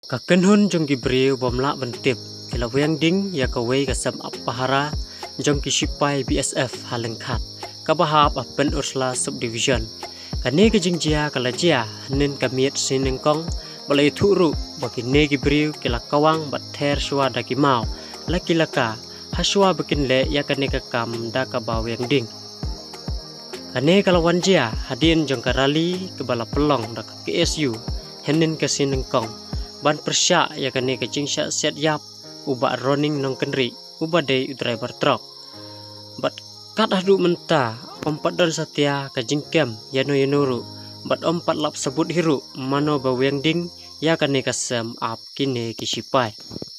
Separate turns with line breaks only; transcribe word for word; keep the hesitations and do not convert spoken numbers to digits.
Kakenhun jong gibriu bomla bentip kila weng ding ya kawei kasam apahara jong kisipai B S F halengkat kabahap apen ursla subdivision kane kejingjia kalajia nin kamiet sinengkong balai thuru bagi ne gibriu kila kawang bather shwa daki mau lakilaka haswa bikin le ya kane kakam da kabaweng ding kane kalawan jia hadin jong karali kebala pelong da K S U henin kasinengkong ban persya ya kane kecing syak set yap uba running nong kenri uba day driver truck bat kat hadu menta ompat dan satya kajingkem yano yanuru bat ompat lap sebut hiru mano baweng ding ya kane kasem ap kine kisipai.